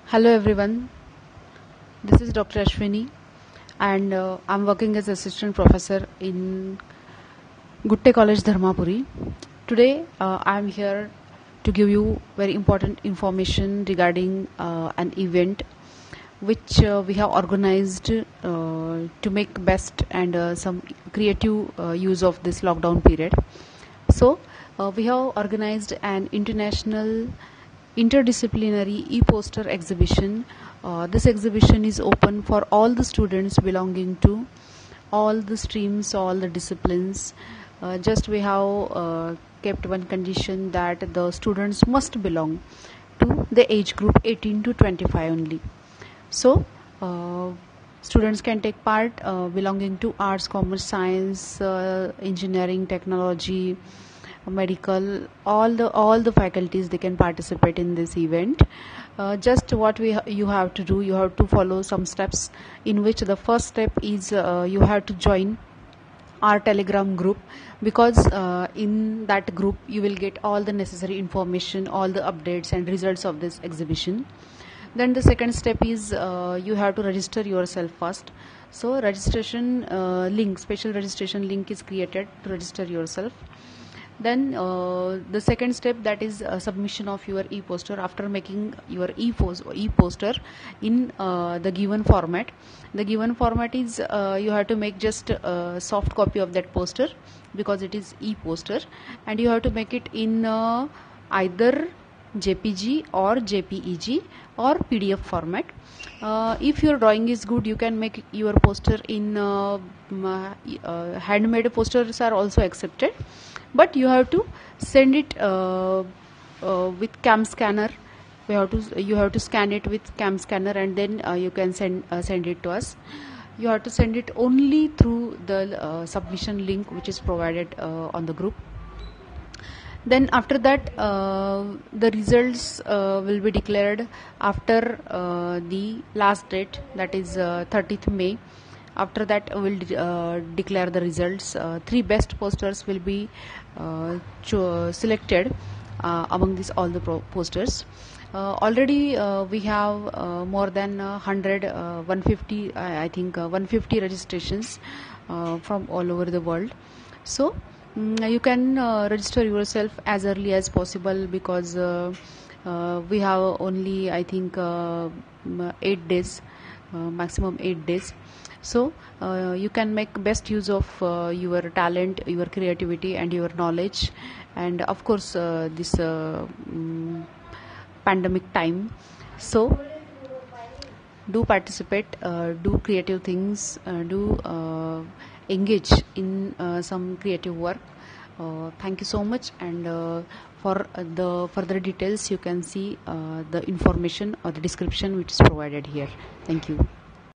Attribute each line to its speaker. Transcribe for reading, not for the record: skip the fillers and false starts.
Speaker 1: Hello everyone, this is Dr. Ashwini and I'm working as assistant professor in Gutte College Dharmapuri. Today I'm here to give you very important information regarding an event which we have organized to make best and some creative use of this lockdown period. So we have organized an international interdisciplinary e-poster exhibition. This exhibition is open for all the students belonging to all the streams, all the disciplines. Just we have kept one condition that the students must belong to the age group 18 to 25 only. So students can take part belonging to arts, commerce, science, engineering, technology, medical, all the faculties, they can participate in this event. Just what you have to do, you have to follow some steps, in which the first step is you have to join our Telegram group, because in that group you will get all the necessary information, all the updates and results of this exhibition. Then the second step is you have to register yourself first. So registration link, special registration link is created to register yourself. Then the second step, that is submission of your e-poster. After making your e-poster in the given format, the given format is you have to make just a soft copy of that poster, because it is e-poster, and you have to make it in either JPG or JPEG or PDF format. If your drawing is good, you can make your poster in handmade posters are also accepted, but you have to send it with cam scanner. You have to scan it with cam scanner, and then you can send it to us. You have to send it only through the submission link which is provided on the group. Then after that the results will be declared after the last date, that is 30th May. After that we'll declare the results. 3 best posters will be selected among these all the posters. Already we have more than 150 I think 150 registrations from all over the world. So you can register yourself as early as possible, because we have only I think 8 days, maximum 8 days. So you can make best use of your talent, your creativity and your knowledge, and of course this pandemic time. So do participate, do creative things, do engage in some creative work. Thank you so much, and for the further details you can see the information or the description which is provided here. Thank you.